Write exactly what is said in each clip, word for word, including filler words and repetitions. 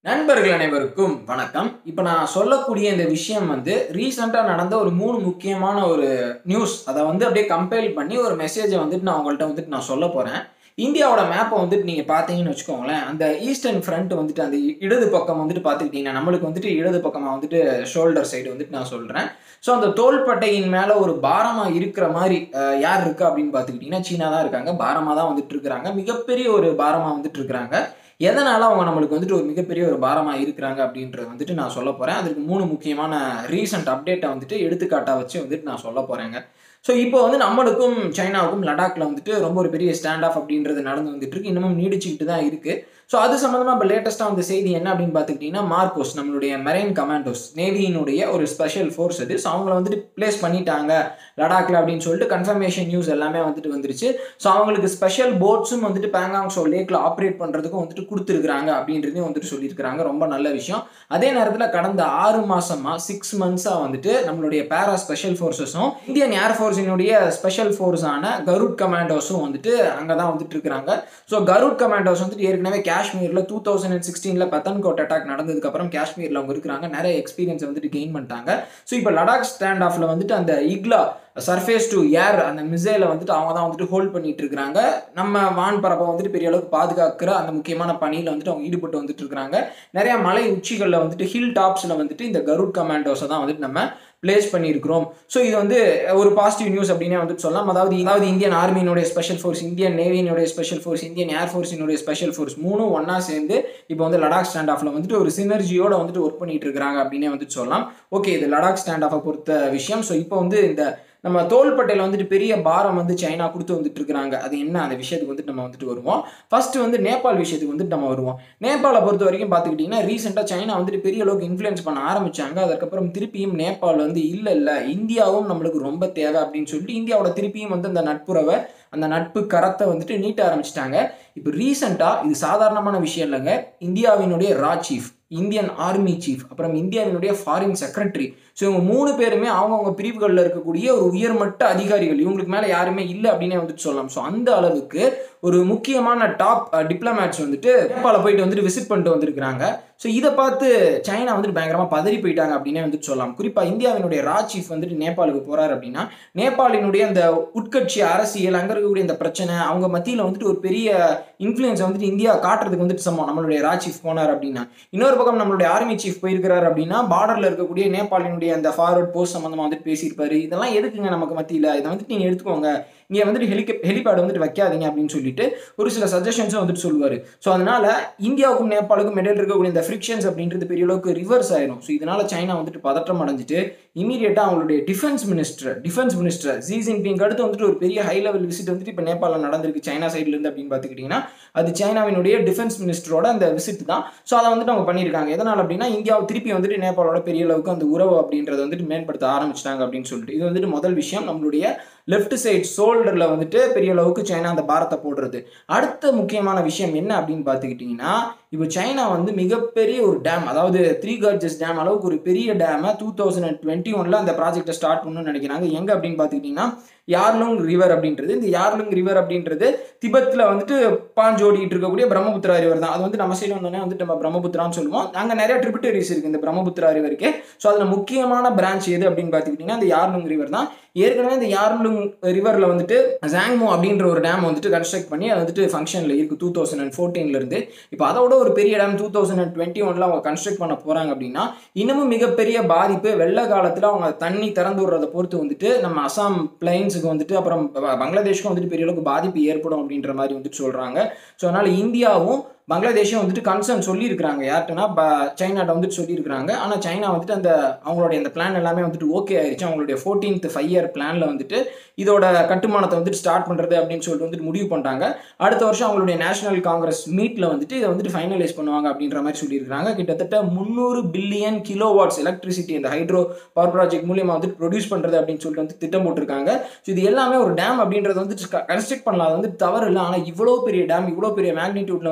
நண்பர்கள் அனைவருக்கும் வணக்கம். இப்போ நான் சொல்லக்கூடிய இந்த விஷயம் வந்து ரீசெண்டா நடந்த ஒரு மூணு முக்கியமான ஒரு நியூஸ். அத வந்து அப்படியே கம்பைல் பண்ணி ஒரு மெசேஜ வந்துட்டு நான் உங்கள்ட்ட வந்துட்டு நான் சொல்லப் போறேன். இந்தியாவோட மேப்ப வந்துட்டு நீங்க பார்த்தீங்கன்னு வச்சுக்கோங்களேன், அந்த ஈஸ்டர்ன் ஃப்ரண்ட் வந்துட்டு அந்த இடது பக்கம் வந்துட்டு பார்த்துக்கிட்டீங்கன்னா, நம்மளுக்கு வந்துட்டு இடது பக்கமா வந்துட்டு ஷோல்டர் சைடு வந்துட்டு நான் சொல்றேன். ஸோ அந்த தோள்பட்டையின் மேல ஒரு பாரமா இருக்கிற மாரி அ யார் இருக்கா அப்படின்னு பார்த்துக்கிட்டீங்கன்னா, சீனா தான் இருக்காங்க. பாரமா தான் வந்துட்டு இருக்கிறாங்க. மிகப்பெரிய ஒரு பாரமா வந்துட்டு இருக்கிறாங்க. எதனால அவங்க நம்மளுக்கு வந்துட்டு ஒரு மிகப்பெரிய ஒரு பாரமா இருக்கிறாங்க அப்படின்றத வந்துட்டு நான் சொல்லப் போறேன். அதுக்கு மூணு முக்கியமான ரீசென்ட் அப்டேட்ட வந்துட்டு எடுத்துக்காட்டா வச்சு வந்துட்டு நான் சொல்லப் போறேங்க. ஸோ இப்போ வந்து நம்மளுக்கும் சைனாவுக்கும் லடாக்ல வந்துட்டு ரொம்ப ஒரு பெரிய ஸ்டாண்ட் ஆஃப் அப்படின்றது நடந்து வந்துட்டு இருக்கு. இன்னமும் நீடிச்சுக்கிட்டு தான் இருக்கு. ஸோ அது சம்பந்தமா இப்போ லேட்டஸ்ட்டா வந்த செய்தி என்ன அப்படின்னு பார்த்துக்கிட்டீங்கன்னா, மார்கோஸ் நம்மளுடைய மெரைன் கமாண்டோஸ் நேவியினுடைய ஒரு ஸ்பெஷல் ஃபோர்ஸ் அது. ஸோ அவங்கள வந்துட்டு பிளேஸ் பண்ணிட்டாங்க லடாக்ல அப்படின்னு சொல்லிட்டு கன்ஃபர்மேஷன் நியூஸ் எல்லாமே வந்துட்டு வந்துருச்சு. ஸோ அவங்களுக்கு ஸ்பெஷல் போட்ஸும் வந்துட்டு பேங்காங் ஷோ லேக்ல ஆப்ரேட் பண்றதுக்கும் வந்துட்டு குடுத்துருக்காங்க அப்படின்றதையும் வந்துட்டு சொல்லியிருக்காங்க. ரொம்ப நல்ல விஷயம். அதே நேரத்துல கடந்த ஆறு மாசமா சிக்ஸ் மந்த்ஸா வந்துட்டு நம்மளுடைய பேரா ஸ்பெஷல் ஃபோர்ஸஸும் இந்தியன் ஏர் ஃபோர்ஸினுடைய ஸ்பெஷல் ஃபோர்ஸான கருட் கமாண்டோஸும் வந்துட்டு அங்க தான் வந்துட்டு இருக்காங்க. ஸோ கருட் கமாண்டோஸ் வந்துட்டு ஏற்கனவே காஷ்மீர்ல டூ தௌசண்ட் சிக்ஸ்டீன்ல பத்தன்கோட் அட்டாக் நடந்ததுக்கு அப்புறம் காஷ்மீர்ல அவங்க இருக்கிறாங்க. நிறைய எக்ஸ்பீரியன்ஸ் வந்துட்டு கெயின் பண்ணிட்டாங்க. ஸோ இப்போ லடாக் ஸ்டாண்ட் ஆஃப்ல வந்துட்டு அந்த இக்லா சர்ஃபேஸ் டு ஏர் அந்த மிசைலை வந்துட்டு அவங்க தான் வந்துட்டு ஹோல்ட் பண்ணிட்டு இருக்காங்க. நம்ம வான் பரப்பை வந்துட்டு பெரிய அளவுக்கு பாதுகாக்கிற அந்த முக்கியமான பணியில வந்துட்டு அவங்க ஈடுபட்டு வந்துட்டு இருக்காங்க. நிறைய மலை உச்சிகள்ல வந்துட்டு ஹில் டாப்ஸ்ல வந்துட்டு இந்த கருட் கமாண்டோஸை தான் வந்துட்டு நம்ம பிளேஸ் பண்ணியிருக்கிறோம். ஸோ இது வந்து ஒரு பாசிட்டிவ் நியூஸ் அப்படின்னே வந்துட்டு சொல்லலாம். அதாவது அதாவது இந்தியன் ஆர்மியினுடைய ஸ்பெஷல் ஃபோர்ஸ், இந்தியன் நேவியினுடைய ஸ்பெஷல் ஃபோர்ஸ், இந்தியன் ஏர் ஃபோர்ஸினுடைய ஸ்பெஷல் ஃபோர்ஸ் மூணும் ஒன்னா சேர்ந்து இப்போ வந்து லடாக் ஸ்டாண்ட் ஆஃப்ல வந்துட்டு ஒரு சினர்ஜியோட வந்துட்டு ஒர்க் பண்ணிட்டு இருக்காங்க அப்படின்னே வந்துட்டு சொல்லலாம். ஓகே, இது லடாக் ஸ்டாண்ட் ஆஃபை பொறுத்த விஷயம். ஸோ இப்போ வந்து இந்த நம்ம தோள்பட்டையில வந்துட்டு பெரிய பாரம் வந்து சைனா கொடுத்து வந்துட்டு இருக்காங்க. அது என்ன அந்த விஷயத்துக்கு வந்துட்டு நம்ம வந்துட்டு வருவோம். ஃபர்ஸ்ட் வந்து நேபாள் விஷயத்துக்கு வந்துட்டு நம்ம வருவோம். நேபாளை பொறுத்த வரைக்கும் பார்த்துக்கிட்டீங்கன்னா, ரீசெண்டா சைனா வந்துட்டு பெரிய அளவுக்கு இன்ஃப்ளூயன்ஸ் பண்ண ஆரம்பிச்சாங்க. அதுக்கப்புறம் திருப்பியும் நேபாள் வந்து இல்ல இல்ல இந்தியாவும் நம்மளுக்கு ரொம்ப தேவை அப்படின்னு சொல்லிட்டு இந்தியாவோட திருப்பியும் வந்து அந்த நட்புறவை அந்த நட்பு கரத்தை வந்துட்டு நீட்ட ஆரம்பிச்சிட்டாங்க. இப்போ ரீசெண்டா இது சாதாரணமான விஷயம் இல்லைங்க. இந்தியாவினுடைய ரா சீஃப், இந்தியன் ஆர்மி சீஃப், அப்புறம் இந்தியாவினுடைய ஃபாரின் செக்ரட்டரி, ஸோ இவங்க மூணு பேருமே அவங்கவுங்க பிரிவுகளில் இருக்கக்கூடிய ஒரு உயர்மட்ட அதிகாரிகள். இவங்களுக்கு மேலே யாருமே இல்லை அப்படின்னே வந்துட்டு சொல்லலாம். ஸோ அந்த அளவுக்கு ஒரு முக்கியமான டாப் டிப்ளமேட்ஸ் வந்துட்டு நேபாள போயிட்டு வந்துட்டு விசிட் பண்ணிட்டு வந்திருக்கிறாங்க. ஸோ இதை பார்த்து சைனா வந்துட்டு பயங்கரமாக பதறி போயிட்டாங்க அப்படின்னே வந்துட்டு சொல்லலாம். குறிப்பாக இந்தியாவினுடைய ரா சீஃப் வந்துட்டு நேபாளுக்கு போறாரு அப்படின்னா, நேபாளினுடைய அந்த உட்கட்சி அரசியல், அங்கே இருக்கக்கூடிய இந்த பிரச்சனை, அவங்க மத்தியில் வந்துட்டு ஒரு பெரிய இன்ஃப்ளூயன்ஸ் வந்துட்டு இந்தியா காட்டுறதுக்கு வந்துட்டு சமம் நம்மளுடைய ரா சீஃப் போனார் அப்படின்னா. இன்னொரு பக்கம் நம்மளுடைய ஆர்மி சீஃப் போயிருக்கிறாரு அப்படின்னா, பார்டர்ல இருக்கக்கூடிய நேபாளினுடைய அந்த ஃபார்வர்ட் போஸ்ட் சம்பந்தமா வந்துட்டு பேசியிருப்பாரு. இதெல்லாம் எதுக்குங்க நமக்கு மத்தியில், இதை வந்துட்டு நீங்க எடுத்துக்கோங்க, இங்கே வந்துட்டு ஹெலிக ஹெலிபேட் வந்துட்டு வைக்காதீங்க அப்படின்னு சொல்லிட்டு ஒரு சில சஜஷன்ஸும் வந்துட்டு சொல்லுவார். ஸோ அதனால இந்தியாவுக்கும் நேபாளுக்கும் இடையில இருக்கக்கூடிய இந்த ஃப்ரிக்ஷன்ஸ் அப்படின்றது பெரிய அளவுக்கு ரிவர்ஸ் ஆயிரும். ஸோ இதனால சைனா வந்துட்டு பதற்றம் அடைஞ்சிட்டு இமீடியட்டா அவங்களுடைய defence minister defence minister Xi Jinping அடுத்து வந்துட்டு ஒரு பெரிய ஹை லெவல் விசிட் வந்துட்டு இப்போ நேபாளில் நடந்திருக்கு சைனா சைட்ல இருந்து அப்படின்னு பார்த்துக்கிட்டீங்கன்னா, அது சைனாவினுடைய டிஃபென்ஸ் மினிஸ்டரோட அந்த விசிட் தான். ஸோ அதை வந்துட்டு அவங்க பண்ணியிருக்காங்க. எதனால் அப்படின்னா, இந்தியாவை திருப்பி வந்துட்டு நேபாளோட பெரிய அளவுக்கு அந்த உறவு அப்படின்றத வந்துட்டு மேம்படுத்த ஆரம்பிச்சிட்டாங்க அப்படின்னு சொல்லிட்டு. இது வந்துட்டு முதல் விஷயம். நம்மளுடைய லெஃப்ட் சைட் ஷோல்டர்ல வந்துட்டு பெரிய அளவுக்கு சைனா அந்த பாரத்தை போடுறது. அடுத்த முக்கியமான விஷயம் என்ன அப்படின்னு பார்த்துக்கிட்டீங்கன்னா, இப்போ சைனா வந்து மிகப்பெரிய ஒரு டேம், அதாவது த்ரீ கர்ஜஸ் டேம் அளவுக்கு ஒரு பெரிய டேமை டூ தௌசண்ட் டுவெண்ட்டி ஒன்ல அந்த ப்ராஜெக்டை ஸ்டார்ட் பண்ணணும்னு நினைக்கிறாங்க. எங்க அப்படின்னு பார்த்துக்கிட்டீங்கன்னா, யார்லுங் ரிவர் அப்படின்றது. இந்த யார்லுங் ரிவர் அப்படின்றது திபெத்ல வந்துட்டு பாஞ்சோடிட்டு இருக்கக்கூடிய பிரம்மபுத்திரா ரிவர் தான். அது வந்து நம்ம சைடு வந்தோடனே வந்துட்டு நம்ம பிரம்மபுத்திரான்னு சொல்லுவோம். அங்கே நிறைய ட்ரிபியூட்டரிஸ் இருக்கு இந்த பிரம்மபுத்திரா ரிவருக்கு. ஸோ அதில் முக்கியமான பிரான்ச் எது அப்படின்னு பார்த்துக்கிட்டீங்கன்னா, இந்த யார்லுங் ரிவர் தான். ஏற்கனவே இந்த யார்லுங் ரிவர்ல வந்துட்டு ஜாங்மோ அப்படின்ற ஒரு டேம் வந்துட்டு கன்ஸ்ட்ரக்ட் பண்ணி அது வந்துட்டு ஃபங்க்ஷன்ல இருக்கு டூ தௌசண்ட் ஃபோர்டீன்ல இருந்து. இப்போ அதோட ஒரு பெரிய டேம் டூ தௌசண்ட் டுவெண்ட்டி ஒன்ல அவங்க கன்ஸ்ட்ரக்ட் பண்ண போறாங்க அப்படின்னா, இன்னமும் மிகப்பெரிய பாதிப்பு. வெள்ள காலத்துல அவங்க தண்ணி திறந்து விடுறதை பொறுத்து வந்துட்டு நம்ம அசாம் பிளைன்ஸுக்கு வந்துட்டு அப்புறம் பங்களாதேஷ்க்கும் வந்துட்டு பெரிய அளவுக்கு பாதிப்பு ஏற்படும் அப்படின்ற மாதிரி வந்துட்டு சொல்றாங்க. ஸோ அதனால இந்தியாவும் பங்களாதேஷும் வந்துட்டு கன்சர்ன் சொல்லியிருக்கிறாங்க. யார்ட்டுனா சைனாட்ட வந்துட்டு சொல்லியிருக்கிறாங்க. ஆனால் சைனா வந்துட்டு அந்த அவங்களுடைய அந்த பிளான் எல்லாமே வந்துட்டு ஓகே ஆயிடுச்சு. அவங்களுடைய ஃபோர்டீன்த் ஃபைவ் இயர் பிளான்ல வந்துட்டு இதோட கட்டுமானத்தை வந்துட்டு ஸ்டார்ட் பண்றது அப்படின்னு சொல்லிட்டு வந்துட்டு முடிவு பண்ணிட்டாங்க. அடுத்த வருஷம் அவங்களுடைய நேஷனல் காங்கிரஸ் மீட்ல வந்துட்டு இதை வந்துட்டு ஃபைனலைஸ் பண்ணுவாங்க அப்படின்ற மாதிரி சொல்லியிருக்காங்க. கிட்டத்தட்ட முந்நூறு பில்லியன் கிலோ வாட்ஸ் எலக்ட்ரிசிட்டி இந்த ஹைட்ரோ பவர் ப்ராஜெக்ட் மூலியமா வந்துட்டு ப்ரொடியூஸ் பண்றது அப்படின்னு சொல்லிட்டு வந்து திட்டம் போட்டிருக்காங்க. ஸோ இது எல்லாமே ஒரு டேம் அப்படின்றது வந்துட்டு கன்ஸ்ட்ரக்ட் பண்ணலாம், அது வந்து தவறு இல்லை. ஆனால் இவ்வளோ பெரிய டேம், இவ்வளோ பெரிய மேக்னிடியூட்ல வந்து கன்ஸ்ட்ரக்ட்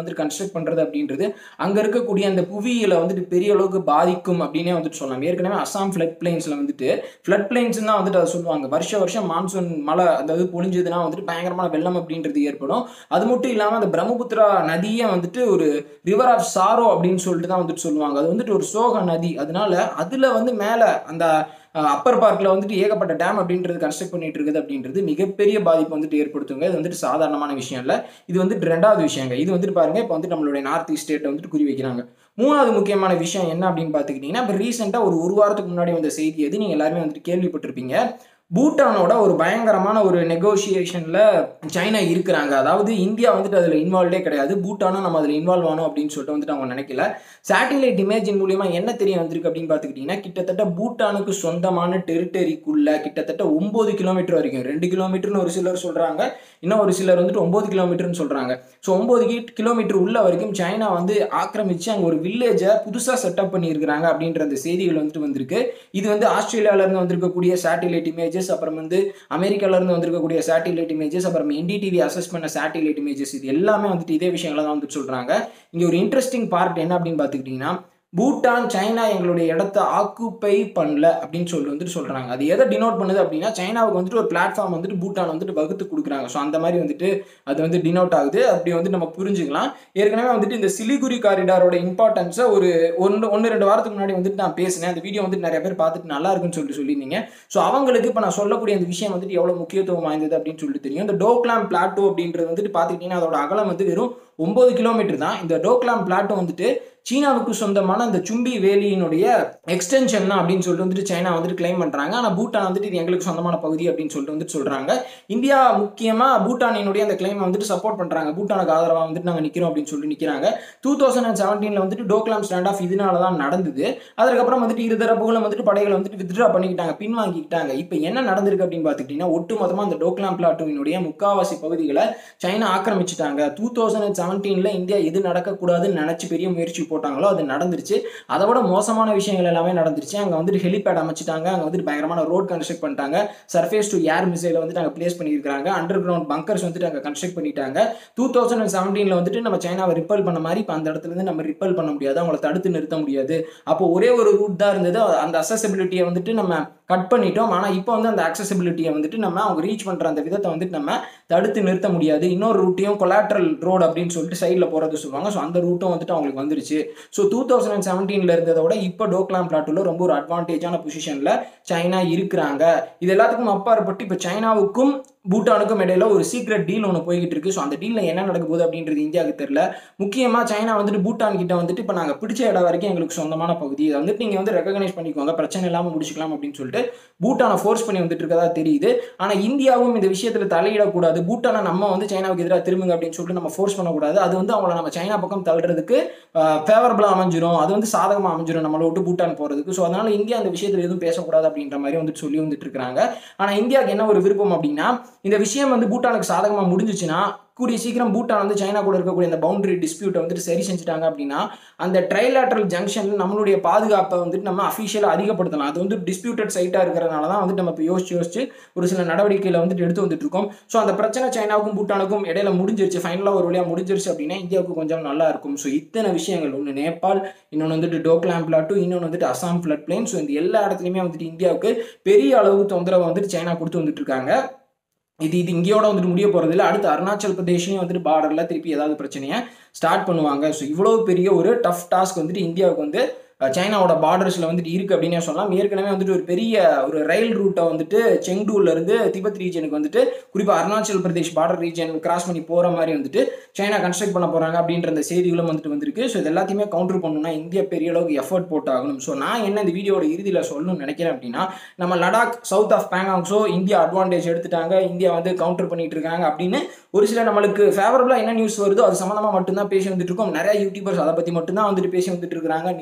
கன்ஸ்ட்ரக்ட் பண்றது அப்படின்றது அங்க இருக்கக்கூடிய அந்த புவியியல வந்துட்டு பெரிய அளவுக்கு பாதிக்கும் அப்படின்னே வந்துட்டு சொல்லலாம். ஏற்கனவே அசாம் ஃபிளட் பிளைன்ஸ்ல வந்துட்டு ஃபிளட் பிளைன்ஸ் தான் வந்துட்டு அதை சொல்லுவாங்க. வருஷ வருஷம் மான்சூன் மழை அதாவது பொழிஞ்சதுன்னா வந்துட்டு பயங்கரமான வெள்ளம் அப்படின்றது ஏற்படும். அது மட்டும் இல்லாம அந்த பிரம்மபுத்திரா நதியை வந்துட்டு ஒரு ரிவர் ஆஃப் சாரோ அப்படின்னு சொல்லிட்டு தான் வந்துட்டு சொல்லுவாங்க. அது வந்துட்டு ஒரு சோக நதி. அதனால அதுல வந்து மேல அந்த அப்பர் பார்க்ல வந்துட்டு ஏகப்பட்ட டேம் அப்படின்றது கன்ஸ்ட்ரக்ட் பண்ணிட்டு இருக்குது அப்படின்றது மிகப்பெரிய பாதிப்பு வந்துட்டு ஏற்படுத்துங்க. இது வந்துட்டு சாதாரணமான விஷயம் இல்லை. இது வந்துட்டு ரெண்டாவது விஷயங்க. இது வந்துட்டு பாருங்க இப்போ வந்துட்டு நம்மளுடைய நார்த் ஈஸ்ட் ஸ்டேட்டை வந்துட்டு குறி வைக்கிறாங்க. மூணாவது முக்கியமான விஷயம் என்ன அப்படின்னு பார்த்துக்கிட்டீங்கன்னா, இப்போ ரீசெண்டாக ஒரு ஒரு வாரத்துக்கு முன்னாடி வந்த செய்தி எது நீங்கள் எல்லாருமே வந்துட்டு கேள்விப்பட்டிருப்பீங்க. பூட்டானோட ஒரு பயங்கரமான ஒரு நெகோசியேஷன்ல சைனா இருக்கிறாங்க. அதாவது இந்தியா வந்துட்டு அதுல இன்வால்வ்டே கிடையாது. பூட்டானும் நம்ம அதுல இன்வால்வ் ஆனோம் அப்படின்னு சொல்லிட்டு வந்துட்டு அவங்க நினைக்கல. சேட்டிலைட் இமேஜின் மூலியமா என்ன தெரிய வந்திருக்கு அப்படின்னு பாத்துக்கிட்டீங்கன்னா, கிட்டத்தட்ட பூட்டானுக்கு சொந்தமான டெரிட்டரிக்குள்ள கிட்டத்தட்ட ஒன்பது கிலோமீட்டர் வரைக்கும், ரெண்டு கிலோமீட்டர்னு ஒரு சிலர் சொல்றாங்க, இன்னும் ஒரு சிலர் வந்துட்டு ஒன்பது கிலோமீட்டர்னு சொல்றாங்க. ஸோ ஒன்பது கிலோமீட்டர் உள்ள வரைக்கும் சைனா வந்து ஆக்கிரமிச்சு அங்க ஒரு வில்லேஜை புதுசா செட்டப் பண்ணி இருக்கிறாங்க அப்படின்ற அந்த செய்திகள் வந்துட்டு வந்திருக்கு. இது வந்து ஆஸ்திரேலியால இருந்து வந்திருக்கக்கூடிய சேட்டிலைட் இமேஜ், அப்புறம் வந்து அமெரிக்கால இருந்து வந்திருக்கக்கூடிய சேட்டிலைட் இமேஜஸ், அப்புறம் என்டிடிவி அசஸ் பண்ண சேட்டிலைட் இமேஜஸ், இது எல்லாமே வந்துட்டு இதே விஷயங்களை தான் வந்துட்டு சொல்றாங்க. இங்க ஒரு இன்ட்ரெஸ்டிங் பார்ட் என்ன அப்படின்னு பாத்துக்கிட்டீங்கன்னா, பூட்டான் சைனா எங்களுடைய இடத்தை ஆக்குப்பை பண்ணல அப்படின்னு சொல்லி வந்துட்டு சொல்றாங்க. அது எதை டினோட் பண்ணுது அப்படின்னா, சைனாவுக்கு வந்துட்டு ஒரு பிளாட்ஃபார்ம் வந்துட்டு பூட்டான் வந்துட்டு வகுத்து கொடுக்குறாங்க. ஸோ அந்த மாதிரி வந்துட்டு அது வந்து டினோட் ஆகுது. அப்படி வந்து நம்ம புரிஞ்சுக்கலாம். ஏற்கனவே வந்துட்டு இந்த சிலிகுரி காரிடாரோட இம்பார்ட்டன்ஸை ஒரு ஒன்று ஒன்று ரெண்டு வாரத்துக்கு முன்னாடி வந்துட்டு நான் பேசினேன். அந்த வீடியோ வந்துட்டு நிறைய பேர் பார்த்துட்டு நல்லா இருக்குன்னு சொல்லிட்டு சொல்லியிருந்தீங்க. ஸோ அவங்களுக்கு இப்போ நான் சொல்லக்கூடிய அந்த விஷயம் வந்துட்டு எவ்வளவு முக்கியத்துவம் வாய்ந்தது அப்படின்னு சொல்லிட்டு தெரியும். இந்த டோக்லாம் பிளாட்டோ அப்படின்றது வந்துட்டு பார்த்துக்கிட்டீங்கன்னா அதோட அகலம் வந்து வெறும் ஒன்பது கிலோமீட்டர் தான். இந்த டோக்லாம் பிளாட்டோ வந்துட்டு சீனாவுக்கு சொந்தமான அந்த சும்பி வேலியினுடைய எக்ஸ்டென்ஷன் தான் அப்படின்னு சொல்லிட்டு வந்துட்டு சைனா வந்துட்டு கிளைம் பண்றாங்க. ஆனால் பூட்டான் வந்துட்டு இது எங்களுக்கு சொந்தமான பகுதி அப்படின்னு சொல்லிட்டு வந்துட்டு சொல்றாங்க. இந்தியா முக்கியமா பூட்டானினுடைய அந்த கிளைம் வந்துட்டு சப்போர்ட் பண்றாங்க. பூட்டானுக்கு ஆதரவாக வந்துட்டு நாங்கள் நிற்கிறோம் அப்படின்னு சொல்லிட்டு நிற்கிறாங்க. டூ தௌசண்ட் அண்ட் செவன்டீன்ல வந்துட்டு டோக்லாம் ஸ்டாண்ட் ஆஃப் இதனால தான் நடந்தது. அதுக்கப்புறம் வந்துட்டு இருதரப்புகளும் வந்துட்டு படைகளை வந்துட்டு வித்ட்ரா பண்ணிக்கிட்டாங்க, பின்வாங்கிக்கிட்டாங்க. இப்போ என்ன நடந்திருக்கு அப்படின்னு பார்த்துக்கிட்டீங்கன்னா, ஒட்டுமொத்தமாக அந்த டோக்லாம் பிளாட்டோவினுடைய முக்காவாசி பகுதிகளை சைனா ஆக்கிரமிச்சிட்டாங்க. டூ தௌசண்ட் அண்ட் செவன்டீன்ல இந்தியா எது நடக்கக்கூடாதுன்னு நினைச்சு பெரிய முயற்சி போட்டாங்களோ அது நடந்துருச்சு. அதை விட மோசமான விஷயங்கள் எல்லாமே நடந்துருச்சு. அங்க வந்துட்டு ஹெலிபேட் அமைச்சிட்டாங்க, அங்க வந்துட்டு பயங்கரமான ரோட் கன்ஸ்ட்ரக்ட் பண்ணிட்டாங்க, சர்ஃபேஸ் டு ஏர் மிசைலை வந்துட்டு அங்க பிளேஸ் பண்ணியிருக்காங்க, அண்டர் கிரவுண்ட் பங்கர்ஸ் வந்துட்டு அங்க கன்ஸ்ட்ரக்ட் பண்ணிட்டாங்க. டூ தௌசண்ட் அண்ட் செவன்டீன்ல வந்துட்டு நம்ம சைனாவை ரிப்பல் பண்ண மாதிரி இப்போ அந்த இடத்துல இருந்து நம்ம ரிப்பல் பண்ண முடியாது, அவங்களை தடுத்து நிறுத்த முடியாது. அப்போ ஒரே ஒரு ரூட் தான் இருந்தது. அந்த அக்சசிபிலிட்டியை வந்துட்டு நம்ம கட் பண்ணிட்டோம். ஆனால் இப்போ வந்து அந்த அக்சசிபிலிட்டியை வந்துட்டு நம்ம அவங்க ரீச் பண்ற அந்த விதத்தை வந்துட்டு நம்ம தடுத்து நிறுத்த முடியாது. இன்னொரு ரூட்டையும் கொலாட்ரல் ரோடு அப்படின்னு சொல்லிட்டு சைடில் போறது சொல்லுவாங்க. ஸோ அந்த ரூட்டும் வந்துட்டு அவங்களுக்கு வந்துருச்சு. ஸோ டூ தௌசண்ட் அண்ட் செவன்டீன்ல இருந்ததை விட இப்போ டோக்லாம் பிளாட்டோல ரொம்ப ஒரு அட்வான்டேஜான பொசிஷன்ல சைனா இருக்கிறாங்க. இது எல்லாத்துக்கும் அப்பாற்பட்டு இப்போ சைனாவுக்கும் பூட்டானுக்கும் இடையில ஒரு சீக்ரெட் டீல் ஒன்று போய்கிட்டு இருக்கு. ஸோ அந்த டீல்ல என்ன நடக்க போகுது அப்படின்றது இந்தியாவுக்கு தெரியல. முக்கியமா சைனா வந்துட்டு பூட்டான் கிட்ட வந்துட்டு இப்போ நாங்கள் பிடிச்ச இடம் வரைக்கும் எங்களுக்கு சொந்தமான பகுதி, அதை வந்துட்டு நீங்க வந்து ரெகனைஸ் பண்ணிக்கோங்க, பிரச்சனை இல்லாமல் முடிச்சுக்கலாம் அப்படின்னு சொல்லிட்டு பூட்டானை ஃபோர்ஸ் பண்ணி வந்துட்டு இருக்கதா தெரியுது. ஆனால் இந்தியாவும் இந்த விஷயத்தில் தலையிடக்கூடாது. பூட்டானை நம்ம வந்து சைனாவுக்கு எதிராக திரும்புங்க அப்படின்னு சொல்லிட்டு நம்ம ஃபோர்ஸ் பண்ணக்கூடாது. அது வந்து அவங்கள நம்ம சைனா பக்கம் தள்ளுறதுக்கு ஃபேவரபிளா அமைஞ்சிரும், அது வந்து சாதகமாக அமைஞ்சிரும் நம்மளை விட்டு பூட்டான் போறதுக்கு. ஸோ அதனால இந்தியா அந்த விஷயத்தில் எதுவும் பேசக்கூடாது அப்படின்ற மாதிரி வந்துட்டு சொல்லி வந்துட்டு இருக்காங்க. ஆனால் இந்தியாவுக்கு என்ன ஒரு விருப்பம் அப்படின்னா, இந்த விஷயம் வந்து பூட்டானுக்கு சாதகமாக முடிஞ்சிச்சுன்னா கூடிய சீக்கிரம் பூட்டான் வந்து சைனா கூட இருக்கக்கூடிய அந்த பவுண்டரி டிஸ்பியூட்டை வந்துட்டு சரி செஞ்சுட்டாங்க அப்படின்னா அந்த ட்ரைலேட்டரல் ஜங்ஷன்ல நம்மளுடைய பாதுகாப்பை வந்துட்டு நம்ம அஃபிஷியலாக அதிகப்படுத்தலாம். அது வந்து டிஸ்பியூட்டட் சைட்டாக இருக்கிறதுனால தான் வந்துட்டு நம்ம இப்போ யோசிச்சு யோசிச்சு ஒரு சில நடவடிக்கைகளை வந்துட்டு எடுத்து வந்துட்டு இருக்கோம். ஸோ அந்த பிரச்சனை சைனாவுக்கும் பூட்டானுக்கும் இடையில முடிஞ்சிருச்சு, ஃபைனலாக ஒரு வழியாக முடிஞ்சிருச்சு அப்படின்னா இந்தியாவுக்கு கொஞ்சம் நல்லா இருக்கும். ஸோ இத்தனை விஷயங்கள், ஒன்று நேபாள், இன்னொன்று வந்துட்டு டோக்லாம் பிளாட்டோ, இன்னொன்று வந்துட்டு அசாம் ஃபிளட் பிளைன். ஸோ இந்த எல்லா இடத்துலையுமே வந்துட்டு இந்தியாவுக்கு பெரிய அளவு தொந்தரவை வந்துட்டு சைனா கொடுத்து வந்துட்டு இருக்காங்க. இது இது இங்கேயோட வந்துட்டு முடிய போறது இல்லை. அடுத்து அருணாச்சல் பிரதேஷ்லையும் வந்துட்டு பார்டர்ல திருப்பி ஏதாவது பிரச்சனையை ஸ்டார்ட் பண்ணுவாங்க. ஸோ இவ்வளவு பெரிய ஒரு டஃப் டாஸ்க் வந்துட்டு இந்தியாவுக்கு வந்து சைனாவோட பார்டர்ஸ்ல வந்துட்டு இருக்கு அப்படின்னே சொல்லலாம். ஏற்கனவே வந்துட்டு ஒரு பெரிய ஒரு ரயில் ரூட்டை வந்துட்டு செங்டூர்ல இருந்து திபெத் ரீஜனுக்கு வந்துட்டு குறிப்பா Arunachal Pradesh border region cross பண்ணி போற மாதிரி வந்துட்டு சைனா கன்ஸ்ட்ரக்ட் பண்ண போறாங்க அப்படின்ற அந்த செய்திகளும் வந்துட்டு வந்திருக்கு. ஸோ இது எல்லாத்தையுமே கவுண்டர் பண்ணணும்னா இந்தியா பெரிய அளவுக்கு எஃபர்ட் போட்டாகணும். ஸோ நான் என்ன இந்த வீடியோட இறுதியில் சொல்லணும்னு நினைக்கிறேன் அப்படின்னா, நம்ம லடாக் சவுத் ஆஃப் பேங்காங்ஸோ இந்தியா அட்வான்டேஜ் எடுத்துட்டாங்க, இந்தியா வந்து கவுண்டர் பண்ணிட்டு இருக்காங்க அப்படின்னு ஒரு சில நம்மளுக்கு ஃபேவரபிளா என்ன நியூஸ் வருதோ அது சம்பந்தமா மட்டும்தான் பேசி வந்துட்டு இருக்கோம். நிறைய யூடியூபர்ஸ் அதை பத்தி மட்டும்தான் வந்துட்டு பேசி வந்துட்டு இருக்காங்க. நிதர்சனம்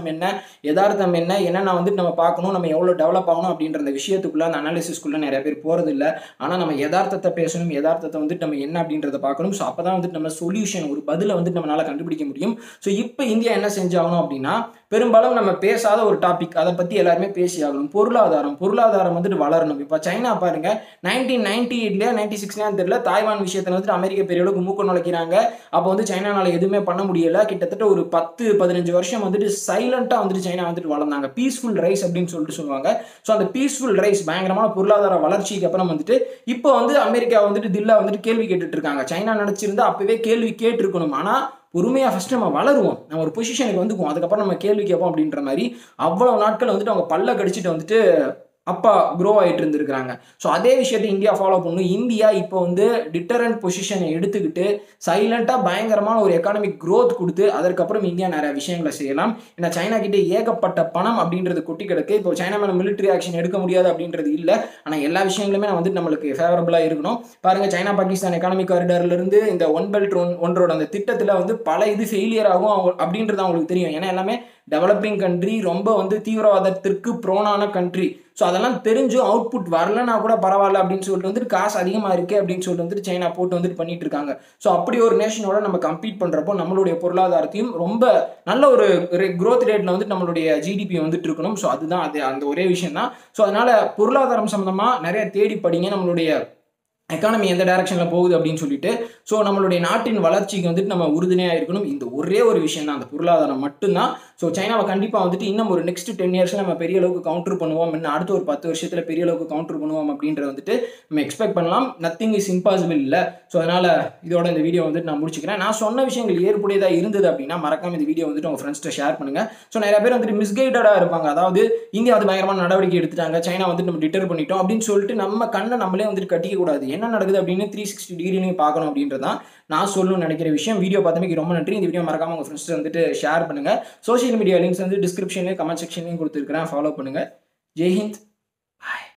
ரியலிசம் என்ன, யதார்த்தம் என்ன, என்னென்ன வந்துட்டு நம்ம பார்க்கணும், நம்ம எவ்வளோ டெவலப் ஆகணும் அப்படின்ற அந்த விஷயத்துக்குள்ள அந்த அனாலிசிஸ்க்குள்ள நிறைய பேர் போறது இல்லை. ஆனால் நம்ம யதார்த்தத்தை பேசணும், யதார்த்தத்தை வந்துட்டு நம்ம என்ன அப்படின்றத பார்க்கணும். ஸோ அப்போ தான் வந்துட்டு நம்ம சொல்யூஷன், ஒரு பதிலை வந்துட்டு நம்மளால கண்டுபிடிக்க முடியும். ஸோ இப்போ இந்தியா என்ன செஞ்சாகணும் அப்படின்னா, பெரும்பாலும் நம்ம பேசாத ஒரு டாபிக், அதை பற்றி எல்லாருமே பேசி ஆகணும். பொருளாதாரம் பொருளாதாரம் வந்துட்டு வளரணும். இப்போ சைனா பாருங்க, நைன்டீன் நைன்டி எயிட்ல நைன்டி சிக்ஸ்ல தெரியல, தாய்வான் விஷயத்துல வந்துட்டு அமெரிக்க பெரிய அளவுக்கு மூக்க நுழைக்கிறாங்க. அப்போ வந்து சைனானால எதுவுமே பண்ண முடியல. கிட்டத்தட்ட ஒரு பத்து பதினஞ்சு வருஷம் வந்துட்டு சைலண்டா வந்துட்டு சைனா வந்துட்டு வளர்ந்தாங்க. பீஸ்ஃபுல் ரைஸ் அப்படின்னு சொல்லிட்டு சொல்லுவாங்க. ஸோ அந்த பீஸ்ஃபுல் ரைஸ் பயங்கரமான பொருளாதார வளர்ச்சிக்கு அப்புறம் வந்துட்டு இப்போ வந்து அமெரிக்கா வந்துட்டு தில்லா வந்துட்டு கேள்வி கேட்டுட்டு இருக்காங்க. சைனா நினைச்சிருந்தா அப்பவே கேள்வி கேட்டிருக்கணும். ஆனா பொறுமையா ஃபர்ஸ்ட் நம்ம வளருவோம், நம்ம ஒரு பொசிஷனுக்கு வந்துக்குவோம், அதுக்கப்புறம் நம்ம கேள்வி கேட்போம் அப்படின்ற மாதிரி அவ்வளவு நாட்கள் வந்துட்டு அவங்க பல்ல கடிச்சிட்டு வந்துட்டு அப்பா க்ரோ ஆகிட்டு இருந்திருக்கிறாங்க. ஸோ அதே விஷயத்தை இந்தியா ஃபாலோ பண்ணணும். இந்தியா இப்போ வந்து டிட்டரண்ட் பொசிஷனை எடுத்துக்கிட்டு சைலண்டாக பயங்கரமான ஒரு எக்கானமிக் க்ரோத் கொடுத்து அதற்கப்புறம் இந்தியா நிறைய விஷயங்களை செய்யலாம். ஏன்னா சைனா கிட்டே ஏகப்பட்ட பணம் அப்படின்றது கொட்டி கிடக்கு. இப்போ சைனா மேலே மிலிட்டரி ஆக்ஷன் எடுக்க முடியாது அப்படின்றது இல்லை. ஆனால் எல்லா விஷயங்களுமே நான் வந்துட்டு நம்மளுக்கு ஃபேவரபுளாக இருக்கணும். பாருங்க, சைனா பாகிஸ்தான் எக்கானமிக் காரிடார்லேருந்து இந்த ஒன் பெல்ட் ஒன் ஒன்றோட அந்த திட்டத்தில் வந்து பல இது ஃபெயிலியர் ஆகும் அவங்க அப்படின்றது அவங்களுக்கு தெரியும். ஏன்னா எல்லாமே டெவலப்பிங் கண்ட்ரி, ரொம்ப வந்து தீவிரவாதத்திற்கு ப்ரோனான கண்ட்ரி. ஸோ அதெல்லாம் தெரிஞ்சும் அவுட்புட் வரலன்னா கூட பரவாயில்ல அப்படின்னு சொல்லிட்டு வந்துட்டு காசு அதிகமாக இருக்குது அப்படின்னு சொல்லிட்டு வந்துட்டு சைனா போட்டு வந்துட்டு பண்ணிட்டு இருக்காங்க. ஸோ அப்படி ஒரு நேஷனோட நம்ம கம்பீட் பண்ணுறப்போ நம்மளுடைய பொருளாதாரத்தையும் ரொம்ப நல்ல ஒரு க்ரோத் ரேட்டில் வந்துட்டு நம்மளுடைய ஜிடிபி வந்துட்டு இருக்கணும். ஸோ அதுதான் அது அந்த ஒரே விஷயம் தான். ஸோ அதனால பொருளாதாரம் சம்மந்தமாக நிறைய தேடி படிங்க, நம்மளுடைய எக்கானமி எந்த டைரக்ஷனில் போகுது அப்படின்னு சொல்லிட்டு. ஸோ நம்மளுடைய நாட்டின் வளர்ச்சிக்கு வந்துட்டு நம்ம உறுதுணையாக இருக்கணும். இந்த ஒரே ஒரு விஷயம் தான், அந்த பொருளாதாரம் மட்டும்தான். ஸோ சைனாவை கண்டிப்பாக வந்துட்டு இன்னும் ஒரு நெக்ஸ்ட் டென் இயர்ஸில் நம்ம பெரிய அளவுக்கு கவுண்டர் பண்ணுவோம், இன்னும் அடுத்த ஒரு பத்து வருஷத்தில் பெரிய அளவுக்கு கவுண்டர் பண்ணுவோம் அப்படின்றத வந்துட்டு நம்ம எக்ஸ்பெக்ட் பண்ணலாம். நத்திங் இஸ் இம்பாசிபிள் இல்லை. ஸோ அதனால் இதோட இந்த வீடியோ வந்துட்டு நான் முடிச்சுக்கிறேன். நான் சொன்ன விஷயங்கள் ஏற்புடையதாக இருந்தது அப்படின்னா மறக்காம இந்த வீடியோ வந்துட்டு உங்கள் ஃப்ரெண்ட்ஸ்கிட்ட ஷேர் பண்ணுங்கள். ஸோ நிறைய பேர் வந்துட்டு மிஸ்கைடடாக இருப்பாங்க. அதாவது இந்தியா வந்து பயங்கரமான நடவடிக்கை எடுத்துட்டாங்க, சைனா வந்துட்டு நம்ம டிட்டர் பண்ணிட்டோம் அப்படின்னு சொல்லிட்டு நம்ம கண்ணை நம்மளே வந்துட்டு கட்டிக்க கூடாது. என்ன நடக்குது அப்படின்னு த்ரீ சிக்ஸ்டி டிகிரிலையும் பார்க்கணும் அப்படின்றதான் நான் சொல்லணும்னு நினைக்கிற விஷயம். வீடியோ பார்த்தமைக்கு ரொம்ப நன்றி. இந்த வீடியோ மறக்காம உங்கள் ஃப்ரெண்ட்ஸ் வந்துட்டு ஷேர் பண்ணுங்க. சோஷியல் மீடியா லிங்க்ஸ் வந்து டிஸ்கிரிப்ஷன்லேயும் கமெண்ட் செக்ஷன்லையும் கொடுத்துருக்கிறேன், ஃபாலோ பண்ணுங்க. ஜெய்ஹிந்த்.